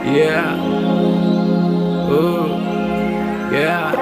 Yeah. Yeah.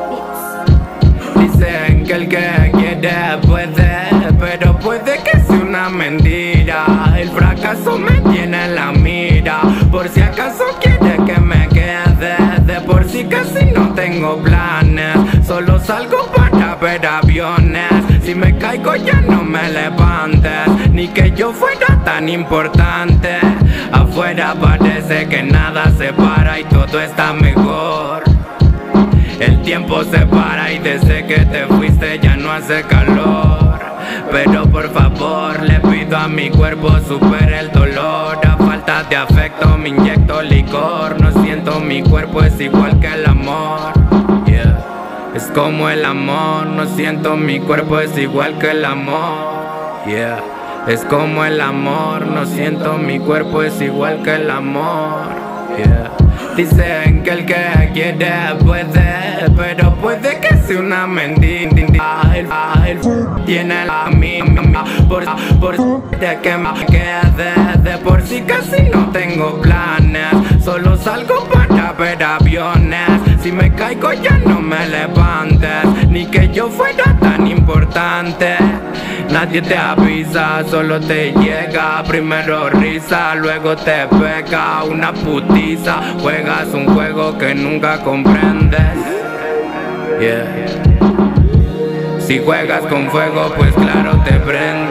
Dicen que el que quiere puede, pero puede que sea una mentira. El fracaso me tiene en la mira. Por si acaso quiere que me quede, de por sí casi no tengo planes. Solo salgo para ver aviones. Si me caigo ya no me levantes, ni que yo fuera tan importante. Afuera parece que nada se para y todo está mejor. El tiempo se para y desde que te fuiste ya no hace calor. Pero por favor le pido a mi cuerpo supere el dolor. A falta de afecto me inyecto licor. No siento mi cuerpo es igual que el amor. Yeah. Es como el amor, no siento mi cuerpo es igual que el amor. Yeah. Es como el amor, no siento mi cuerpo es igual que el amor. Yeah. Dicen que el que quiere puede, pero puede que sea una mentira. El tiene la misma por de que me quede. De por sí casi no tengo planes. Solo salgo para ver aviones. Si me caigo ya no me levantes, ni que yo fuera tan importante. Nadie te avisa, solo te llega. Primero risa, luego te pega una putiza. Juegas un juego que nunca comprendes. Yeah. Si juegas con fuego, pues claro te prende.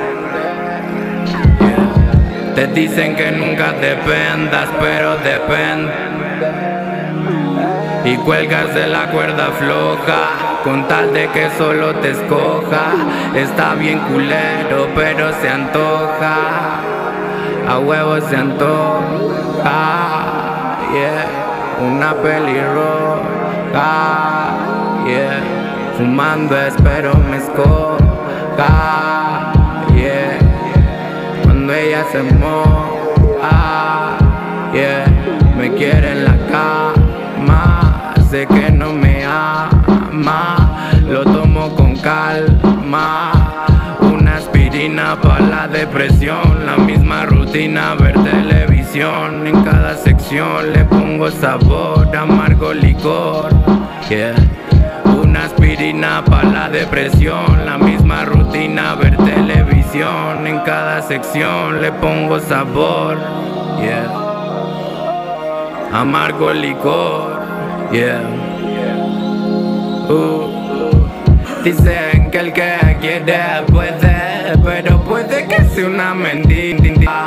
Yeah. Te dicen que nunca dependas, pero depende. Y cuelgas de la cuerda floja, con tal de que solo te escoja. Está bien culero, pero se antoja. A huevo se antoja. Yeah. Una pelirroja. Yeah. Fumando espero me escoja. Yeah. Cuando ella se moja. Yeah. Me quiere en la cama. Sé que no me ama, lo tomo con calma. Una aspirina para la depresión, la misma rutina, ver televisión. En cada sección le pongo sabor, amargo licor. Yeah. Una aspirina para la depresión, la misma rutina, ver televisión. En cada sección le pongo sabor. Yeah. Amargo licor. Yeah. Dicen que el que quiere puede, pero puede que sea una mentira.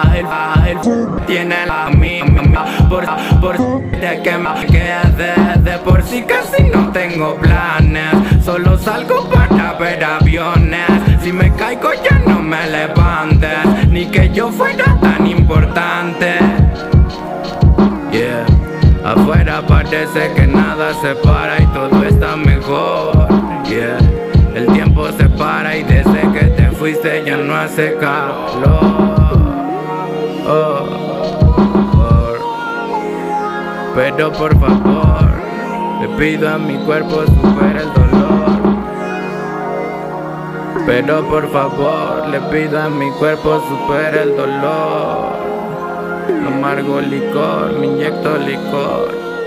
Tiene la misma por de que me quede. De por sí casi no tengo planes. Solo salgo para ver aviones. Si me caigo ya no me levantes, ni que yo fuera tan importante. Yeah. Afuera parece que nada se para y todo está mejor. Yeah. El tiempo se para y desde que te fuiste ya no hace calor. Pero por favor, le pido a mi cuerpo supere el dolor. Pero por favor, le pido a mi cuerpo supere el dolor. Amargo licor, me inyecto licor.